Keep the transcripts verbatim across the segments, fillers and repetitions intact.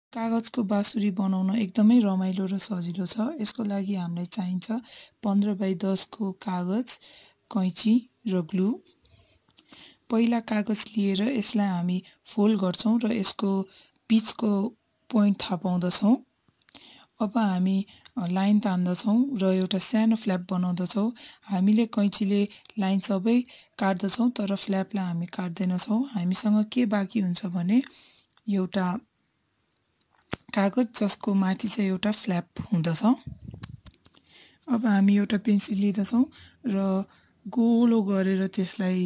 कागजको बाँसुरी बनाउन एकदमै रमाइलो र सजिलो छ। यसको लागि हामीलाई चाहिन्छ पन्ध्र बाई दस को कागज, कैँची र ग्लु। पहिला कागज लिएर यसलाई हामी फोल्ड गर्छौं र यसको बीचको पोइन्ट थाहा पाउँदछौं। अब हामी लाइन तान्दछौं र एउटा सानो फ्ल्याप बनाउँदछौं। हामीले कैँचीले लाइन सबै काट्दछौं तर फ्ल्यापलाई हामी काट्दैनछौं। हामीसँग के बाँकी हुन्छ भने एउटा कागज जसको माथि चाहिँ एउटा फ्ल्याप हुँदछ। अब हामी एउटा पेन्सिल लिँदछौं र गोलो गरेर त्यसलाई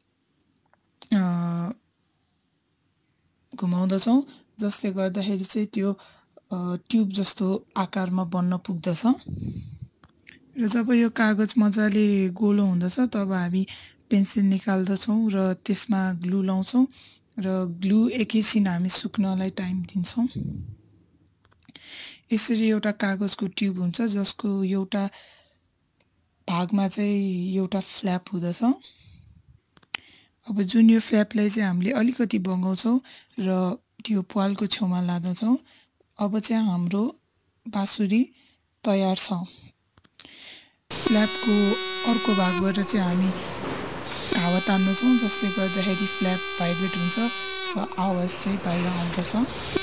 घुमाउँदछौं जसले गर्दाखेरि चाहिँ त्यो ट्युब जस्तो आकारमा बन्न पुग्दछ। र जब यो कागज मजाले गोलो हुँदछ तब हामी पेन्सिल निकाल्दछौं र त्यसमा ग्लु लाउँछौं र ग्लु एकैछिन हामी सुक्नलाई टाइम दिन्छौं। यसरी एउटा कागजको ट्युब हुन्छ जसको एउटा भागमा चाहिँ एउटा फ्ल्याप हुँदछ। अब जुन यो फ्ल्यापलाई चाहिँ हामीले अलिकति बगाउँछौं र त्यो प्वालको छेउमा लाँदछौं। अब चाहिँ हाम्रो बाँसुरी तयार छ। फ्ल्यापको अर्को भागबाट चाहिँ हामी हावा तान्दछौं जसले गर्दाखेरि फ्ल्याप भाइब्रेट हुन्छ र आवाज चाहिँ बाहिर आउँदछ।